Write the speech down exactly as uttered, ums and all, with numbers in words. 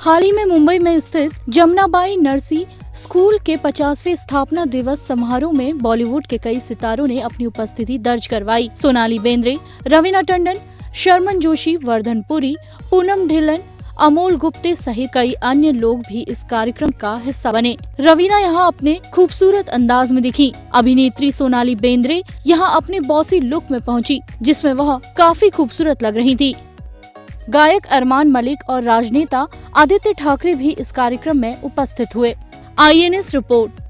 हाल ही में मुंबई में स्थित जमनाबाई नरसी स्कूल के पचासवें स्थापना दिवस समारोह में बॉलीवुड के कई सितारों ने अपनी उपस्थिति दर्ज करवाई। सोनाली बेंद्रे, रवीना टंडन, शर्मन जोशी, वर्धन पुरी, पूनम ढिल्लन, अमोल गुप्ते सहित कई अन्य लोग भी इस कार्यक्रम का हिस्सा बने। रवीना यहाँ अपने खूबसूरत अंदाज में दिखी। अभिनेत्री सोनाली बेंद्रे यहाँ अपने बॉसी लुक में पहुंची, जिसमें वह काफी खूबसूरत लग रही थी। गायक अरमान मलिक और राजनेता आदित्य ठाकरे भी इस कार्यक्रम में उपस्थित हुए। I N S report.